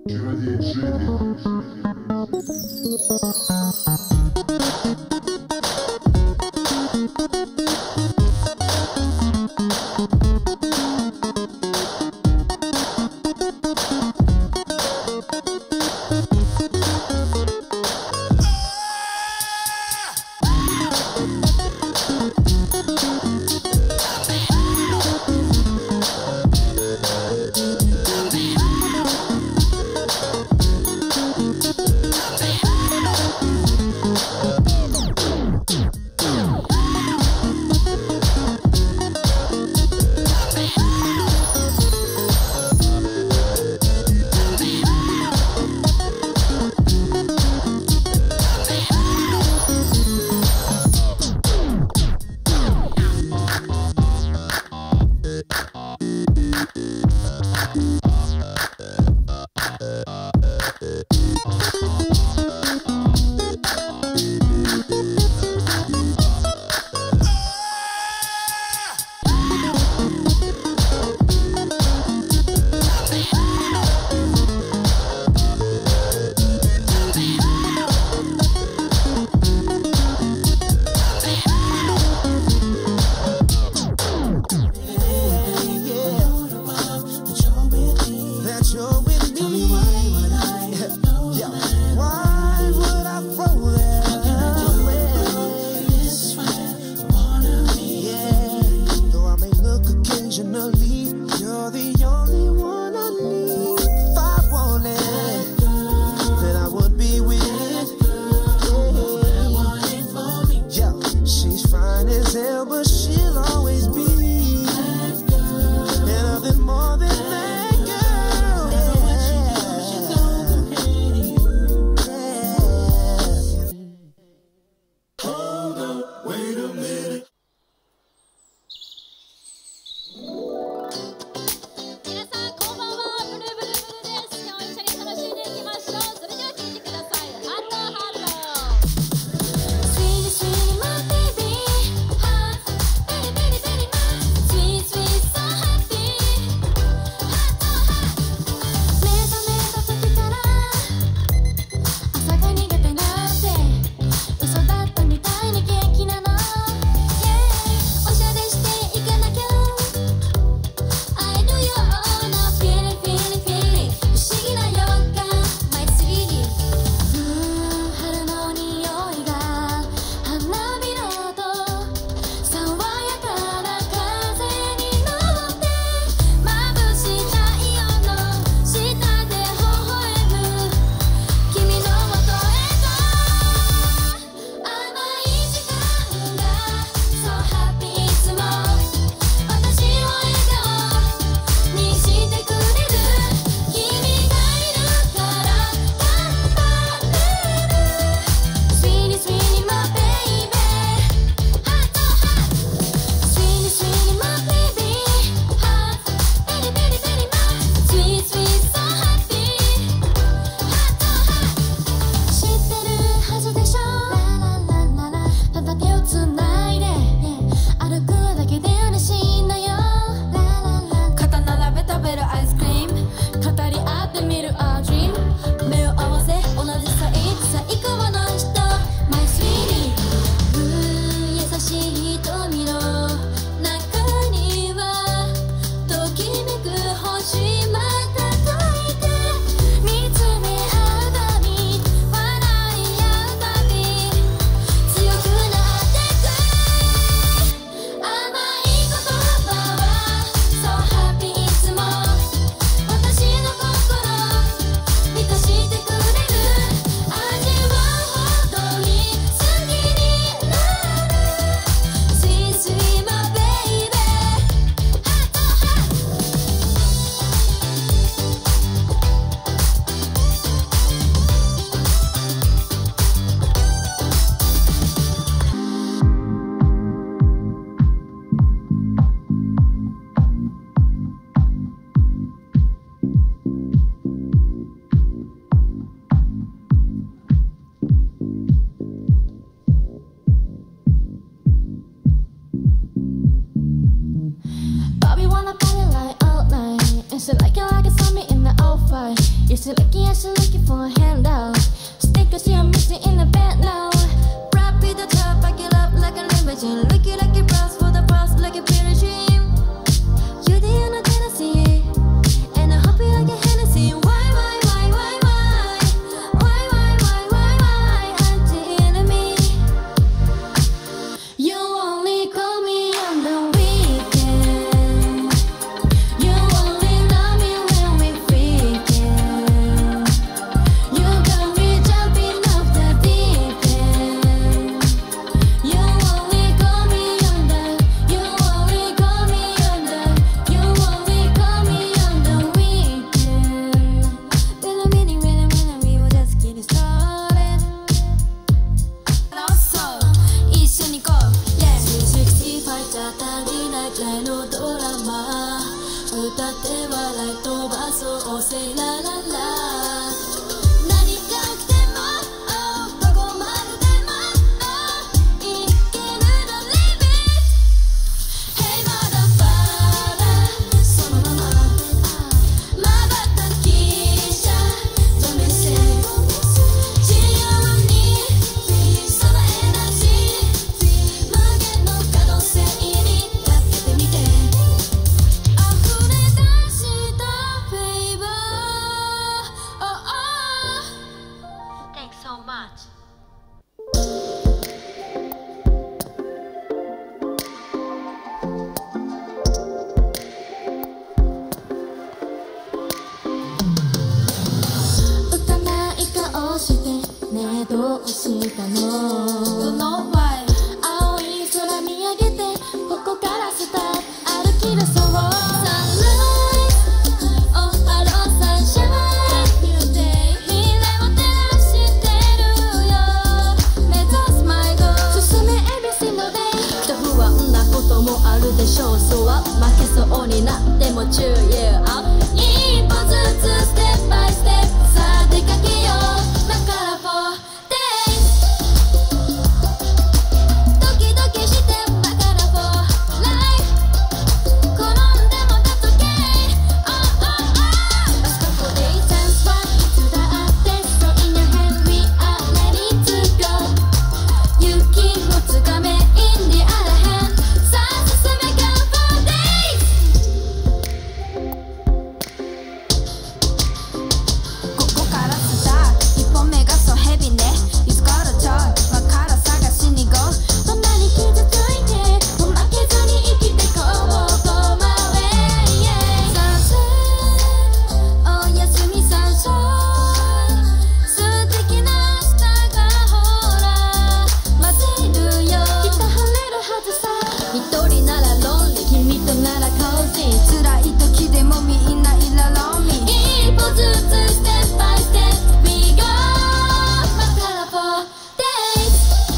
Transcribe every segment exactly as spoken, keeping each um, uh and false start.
Bobby wanna party like all night, and she like it like it's on me in the oh five. You're so lucky, I'm so looking for a handout. Stick cause you're missing in the bed now. Rap with the top, back it up like a limousine. Look you like your bros for the boss, like a pretty dream. You're the only thing I see, and I hope you like a Hennessy. Why, why, why, why, why? Why, why, why, why, why? Until me, you only call me on the weekend. You only love me when we freaking. You got me jumping off the deep end. You only call me on the. You only call me on the. You only call me on the weekend. Till the meeting when and when we were just getting started. Also, 一緒に行こう。Yeah. スリーシックスティーファイブじゃ足りないくらいのドラマ。歌って笑い飛ばそう。Say la la la。何が起きても、oh、どこまででも、oh、いけるの limit。Hey motherfucker、そのまま瞬きじゃ止めせ。自由にそのエナジー、無限の可能性にかけてみて。溢れ出したフェイバー。Oh oh。Thanks so much。浮かない顔してね、どうしたの？ Don't know why。 青い空見上げて、ここからスタート歩き出そう。Sunrise、oh hello sunshine。未来を照らしてるよ。目指す迷子、進め every single day。きっと不安なこともあるでしょう。そうは負けそうになっても注意。一歩ずつステップバイステップ、さあ出かけよう。だからfor days。ドキドキしてだから for life。転んでも that's okay。Oh oh oh。Let's go for days and swap。いつだって so in your hand we are ready to go。勇気をつかめ in the other hand。さあ進め go for days。ここからスタート、一歩目がそうヘビね。いつからちょいわから探しに go。 どんなに傷ついても負けずに生きてこう。Go my way。 Sunset、 おやすみサンシャイン。素敵な明日がほら待ってるよ。きっと晴れるはずさ。一人ならロンリー、君とならコージー。辛い時でもみんないらロンリー。一歩ずつステップバイステップ we go。 だから for days。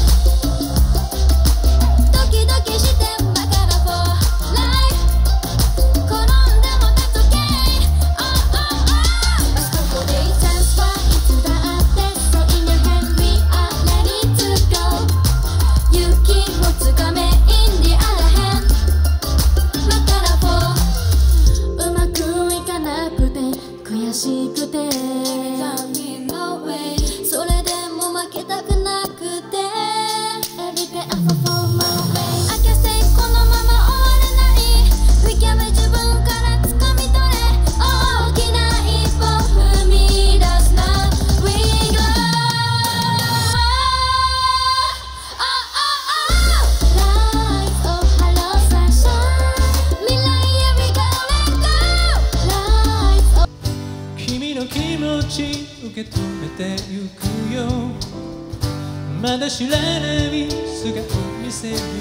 ドキドキしてだから for life。 転んでも that's okay。 Oh oh oh。 Let's go for days and swap。 いつだって so in your hand we are ready to go。 勇気をつかめ in the other hand。 だから for うまくいかなくて悔しくて no way。 それでも負けたくなくて Every day I fall for my way。 I can't stay このまま終われない。 We can be 自分から掴み取れ。大きな一歩踏み出すな。 We go。 Oh oh oh。 Life oh hello sunshine。 未来へ we go let go。 Life oh。 君の気持ち受け止めてゆくよ。まだ知らない姿見せるよ。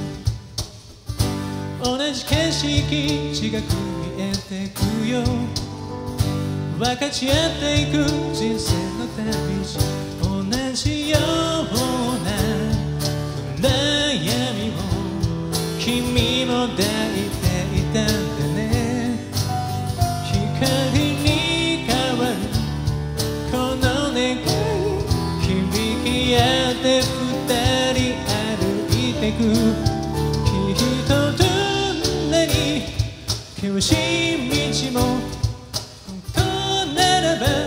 同じ景色違く見えてくよ。分かち合っていく人生の旅路。同じような暗闇を君も抱いていたんだね。光に変わるこの願い、響き合って二人歩いてく。きっとどんなに険しい道もここならば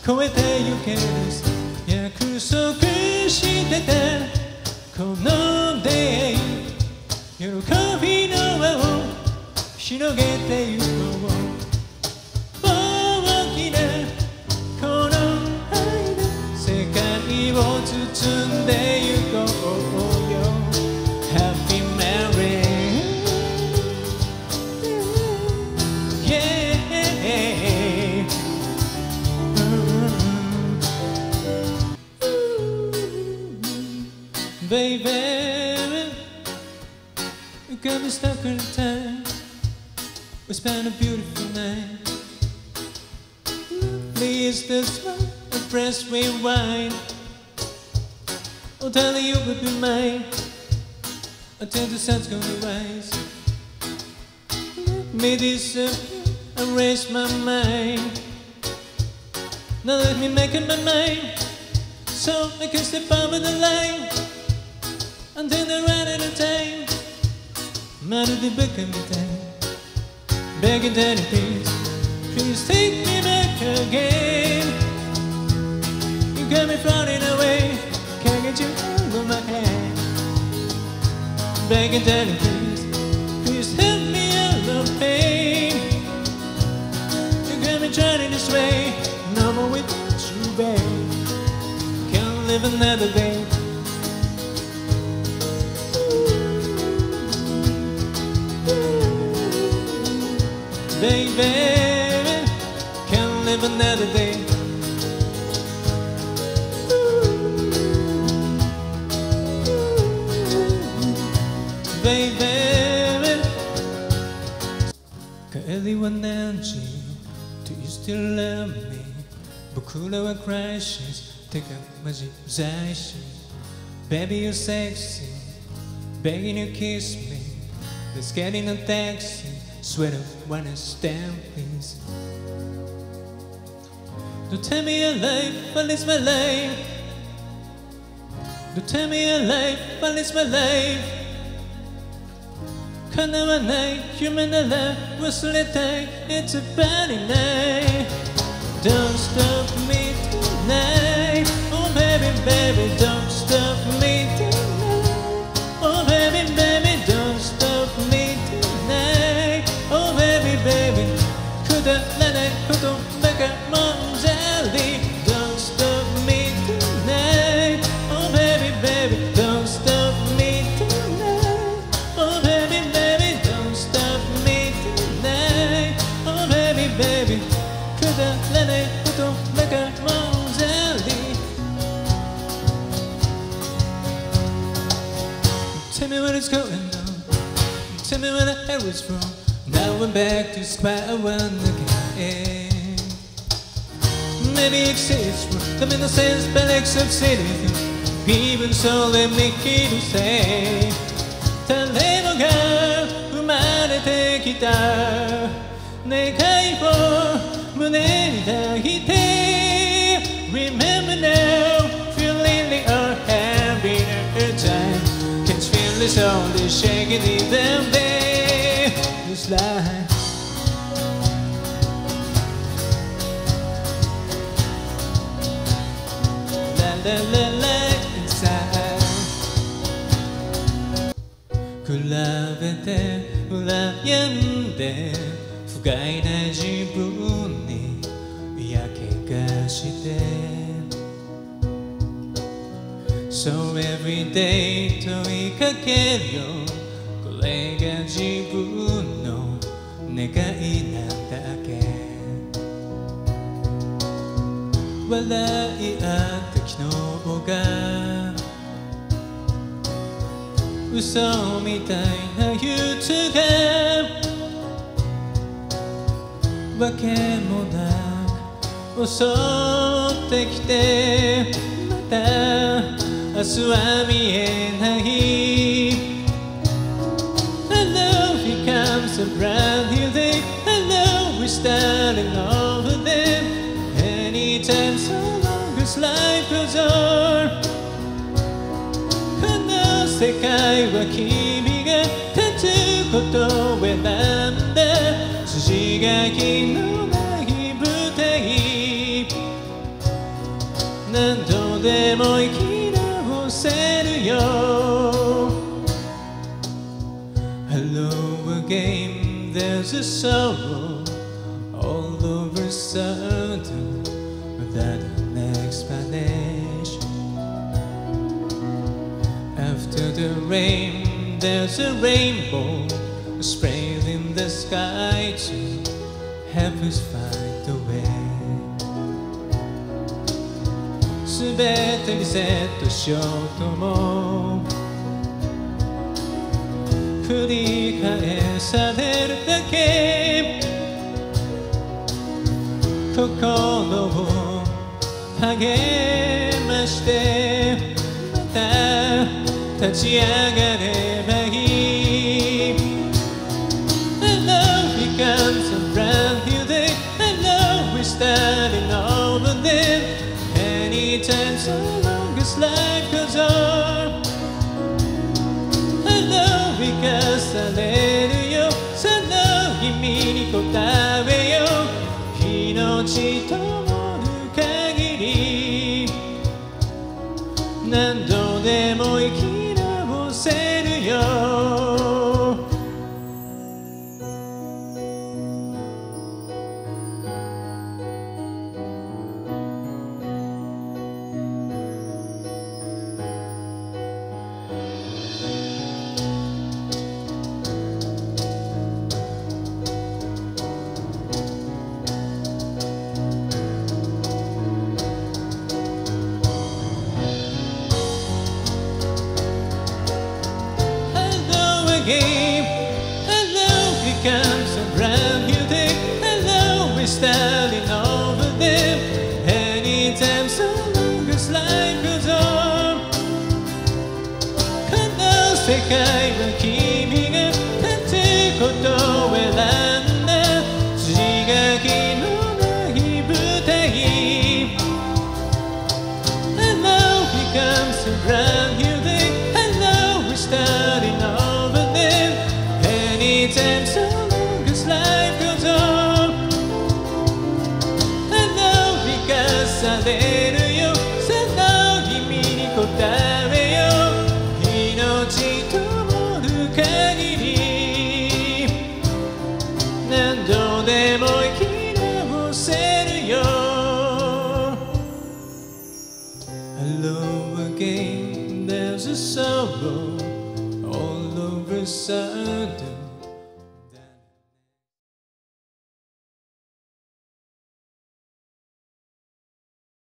超えてゆける約束してたこの出会い喜びの輪を広げてゆこう大きなこの愛で世界を包んでゆこうよ Happy Mary Yeah Baby, you got me stuck in time. We spent a beautiful night. Please, the smile, and press rewind. I'll tell you would be mine until the sun's gonna rise. Let me disappear, erase my mind. Now let me make up my mind so I can step over the line. Until the right at a time, out of the book of time, begging Daddy, please, please take me back again. You got me floating away, can't get you out of my hand. Begging Daddy, please, please help me out of pain. You got me trying this way, no more without you, babe. Can't live another day. Baby, can't live another day. Baby,帰りは何時 Do you still love me 僕らはクライシス手がマジうざいし Baby you're sexy Begging you kiss me Let's get in a taxi Swear to wanna stand, please. Don't tell me your life, but it's my life. Don't tell me your life, but it's my life. 叶わない夢なら忘れたい It's a bad night. Don't stop me tonight. Oh baby, baby, don't stop me tonight. Oh baby, baby, don't stop me tonight. Oh baby, baby くだらないことばかもんじゃり Don't stop me tonight Oh baby, baby Don't stop me tonight Oh baby, baby Don't stop me tonight Oh baby, baby くだらないことばかもんじゃり Tell me what is going on Tell me where the hell is from Now I'm back to square one again. Maybe it's wrong, that makes no sense, but except anything. Even so, let me hear you say. 誰もが生まれてきた願いを胸に抱いて Remember now, feeling the earth having a time. Can't you feel the soul is shaking in the day? This life La la la la inside 比べて羨んで不甲斐ない自分に嫌気がして So every day 問いかけるよこれが自分の願いなんだっけ笑い合った昨日が嘘みたいな憂鬱がわけもなく襲ってきてまた明日は見えない Hello, here comes a brand new day Hello, we're starting over then Anytime so long as life goes on この世界は君が立つことを選んだ筋書きのない舞台でも生き直せるよ Hello again, there's a sorrow all over sudden without an explanation. After the rain, there's a rainbow sprayed in the sky to heaven's find the way. すべてリセットしようとも繰り返されるだけ心を励ましてまた立ち上がればいい Hello becomes a brand new day Hello we're starting over then Anytime so long as life goes on Hello because されるよその君に答えよ命ともる限り何度でも生き直せるよGame. Hello becomes a brand new day. Hello, we're starting over there. Anytime so long as life goes on. この世界は君が立つことを選んだ筋書きのない舞台 Hello becomes a brand new day. Hello, we're starting over Anytime so long as life goes on Hello because されるよその君に答えよ命ともる限り何度でも生き直せるよ Hello again, there's a sorrow all over sudden